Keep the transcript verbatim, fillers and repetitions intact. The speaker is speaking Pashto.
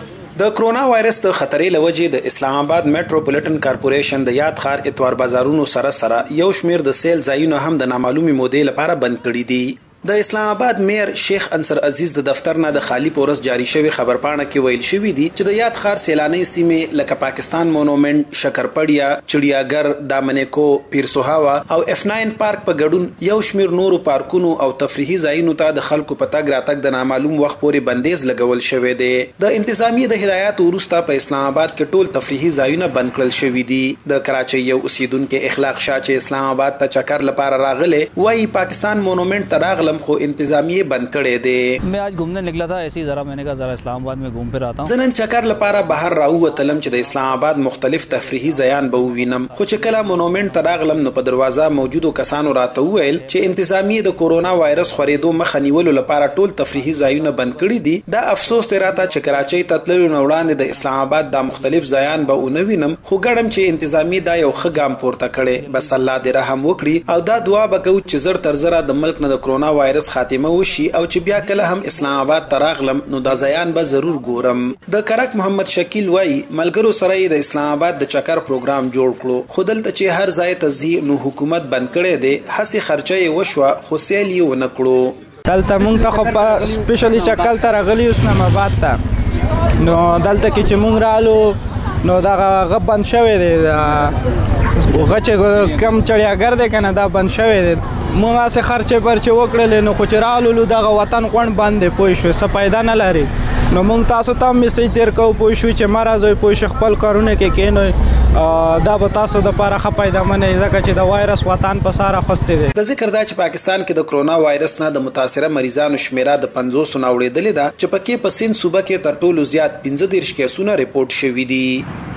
د کرونا وایرس د خطرې لوجې د اسلام آباد میټروپولیټن کارپوریشن د یاد ښار اتوار بازارونو سره سره یو شمیر د سیل ځایونه هم د نامعلومي مودې لپاره بند کړي دي. د اسلام آباد میر شیخ انصر عزیز د دفتر نه د خالی پورس جاری شوی خبرپاڼه کې ویل شوی دی چې د یاد ښار سیلاني سیمې لکه پاکستان مونومنت، شکرپړیا، چړیاګر، دامنیکو، پیر سوهاوا او اف نو پارک په ګډون یو شمیر نورو پارکونو او تفریحي ځایونو ته د خلکو په تګ راتګ د نامعلوم وخت پورې بندیز لګول شوی دی. د انتظامیه د هدایت وروسته په اسلام آباد کې ټول تفریحي ځایونه بند کړل شوی دي. د کراچۍ یو اوسیدونکو اخلاق شاه چې اسلام آباد ته چکر لپاره راغله وایي پاکستان مونومنت ته راغلم خو انتظامیه بند کړي دي. मैं आज घूमने निकला था ऐसे ही जरा मैंने कहा जरा इस्लामाबाद में घूम फिर आता हूं. زنن چکر لپاره بهر راووتلم چې د اسلام آباد مختلف تفریحي ځایان به ووینم خو چې کله مونومنت ته راغلم نو په دروازه موجودو کسانو راته وویل چې انتظامیه د کورونا وایرس خورېدو مخه نیولو لپاره ټول تفریحي ځایونه بند کړي دي. دا افسوس دی راته چې کراچۍ ته تللو نه وړاندې د اسلام آباد د مختلف ځایان به ونه وینم خو ګډم چې انتظامیه دا یو ښه ګام پورته کړي. بس الله دې رحم وکړي او دا دعا به کوو چې زر تر زره د ملک نه د کورونا وایرس خاتمه وشي او چې بیا کله هم اسلام آباد ته راغلم نو دا ځایان به ضرور ګورم. د کرک محمد شکیل وایي ملګرو سره د اسلام آباد د چکر پروګرام جوړ کړو خو دلته چې هر ځای ته ځي نو حکومت بند کړی دی هسې خرچه یې وشوه خو سیل یې ونه کړو. دلته مونږ ته خو سپیشلی چکر ته راغلي اسلام آباد ته نو دلته کې چې مونږ رالو نو دا غ بند شوی دی غچ کم چړیاګر دی کنه دا بند شوی دی. مونږ هسې خرچې پرچې وکړلې نو خو چې رالولو دغه وطن غونډ بند دی پوه شوې څه پیدا نه لري نو مونږ تاسو ته هم میسج تیر کوو پوه شوي چې مه راځئ پوه شوې خپل کارونه کې کښېنئ دا به تاسو دپاره ښه پیدامنه وي ځکه چې د وایرس وطن په ساره اخیستی دی. د ذکر دا چې پاکستان کې د کرونا وایرس نه د متاثره مریضانو شمیره د پنځوسو نه اوړېدلې ده چې پکې په سند صوبه کې تر ټولو زیات پنځه دېرش کیسونه ریپورټ شوي دي.